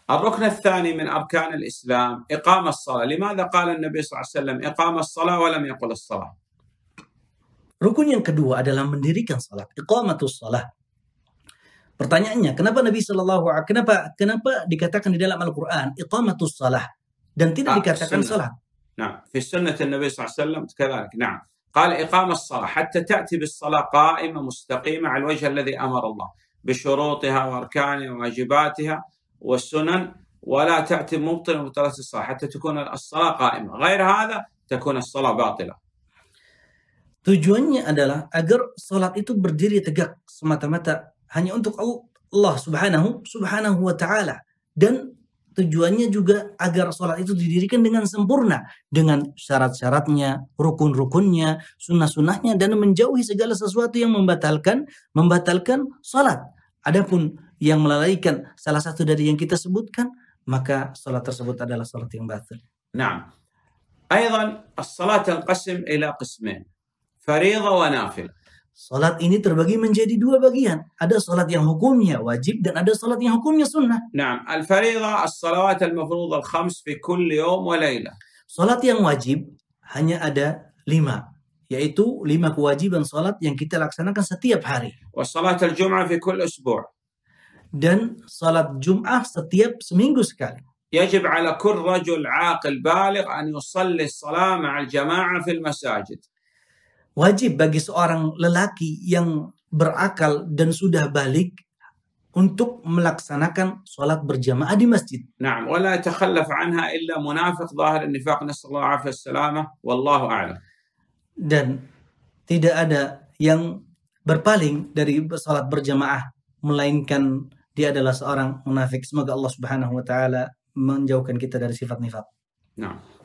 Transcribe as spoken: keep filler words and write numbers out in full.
الركن الثاني من أركان الإسلام إقام الصلاة. لماذا قال النبي صلى الله عليه وسلم إقام الصلاة ولم يقل الصلاة؟ Rukun yang kedua adalah mendirikan salat, iqamatus salah. Pertanyaannya, kenapa Nabi Shallallahu Alaihi Wasallam kenapa kenapa dikatakan di dalam Al-Quran iqamatus salah dan tidak آه dikatakan السنة. salat? نعم في سنة النبي صلى الله عليه وسلم كذلك. نعم قال إقام الصلاة حتى تأتي بالصلاة قائمة مستقيمة على الوجه الذي أمر الله بشروطها وأركانها وواجباتها والسنن، ولا تأتي مبطلة مبطلة الصلاة حتى تكون الصلاة قائمة، غير هذا تكون الصلاة باطلة. Tujuannya adalah agar salat itu berdiri tegak semata-mata hanya untuk Allah Subhanahu Subhanahu wa taala, dan tujuannya juga agar salat itu didirikan dengan sempurna dengan syarat-syaratnya, rukun-rukunnya, sunnah-sunnahnya, dan menjauhi segala sesuatu yang membatalkan membatalkan salat. Adapun yang melalaikan salah satu dari yang kita sebutkan, maka salat tersebut adalah salat yang batil. نعم. أيضا الصلاة تنقسم إلى قسمين، فريضة ونافلة. Salat ini terbagi menjadi dua bagian. Ada salat yang hukumnya wajib dan ada salat yang hukumnya sunnah. نعم الفريضة الصلوات المفروضة الخمس في كل يوم وليلة. Salat yang wajib hanya ada lima, yaitu lima kewajiban salat yang kita laksanakan setiap hari. والصلاة الجمعة في كل أسبوع. Dan salat Jum'ah setiap seminggu sekali. يجب على كل رجل عاقل بالغ أن يصلي الصلاة مع الجماعة في المساجد. Wajib bagi seorang lelaki yang berakal dan sudah balik untuk melaksanakan salat berjamaah di masjid. نعم ولا يتخلف عنها إلا منافق ظاهر النفاق، نسأل الله العافية والسلامة والله أعلم. Dan tidak ada yang berpaling dari salat berjamaah melainkan dia adalah seorang munafik. Semoga Allah Subhanahu wa taala menjauhkan kita dari sifat nifaq. نعم.